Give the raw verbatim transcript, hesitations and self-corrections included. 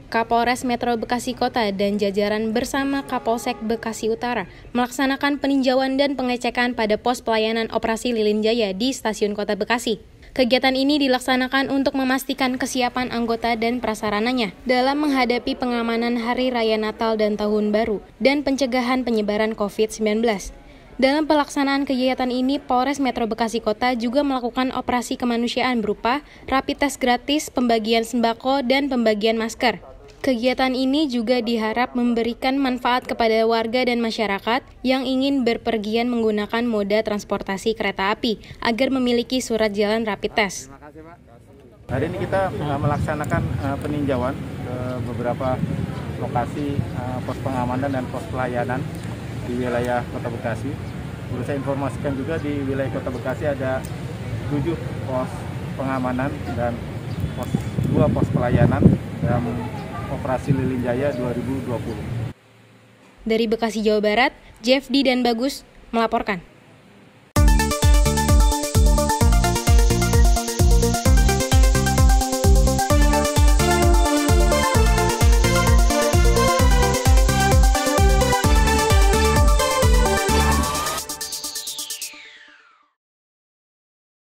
Kapolres Metro Bekasi Kota dan jajaran bersama Kapolsek Bekasi Utara melaksanakan peninjauan dan pengecekan pada pos pelayanan operasi Lilin Jaya di Stasiun Kota Bekasi. Kegiatan ini dilaksanakan untuk memastikan kesiapan anggota dan prasarananya dalam menghadapi pengamanan Hari Raya Natal dan Tahun Baru dan pencegahan penyebaran covid sembilan belas. Dalam pelaksanaan kegiatan ini, Polres Metro Bekasi Kota juga melakukan operasi kemanusiaan berupa rapid test gratis, pembagian sembako, dan pembagian masker. Kegiatan ini juga diharap memberikan manfaat kepada warga dan masyarakat yang ingin berpergian menggunakan moda transportasi kereta api agar memiliki surat jalan rapid test. Hari ini kita melaksanakan peninjauan ke beberapa lokasi pos pengamanan dan pos pelayanan di wilayah Kota Bekasi. Perlu saya informasikan juga di wilayah Kota Bekasi ada tujuh pos pengamanan dan pos, dua pos pelayanan dalam operasi Lilin Jaya dua ribu dua puluh. Dari Bekasi, Jawa Barat, Jeff D dan Bagus melaporkan.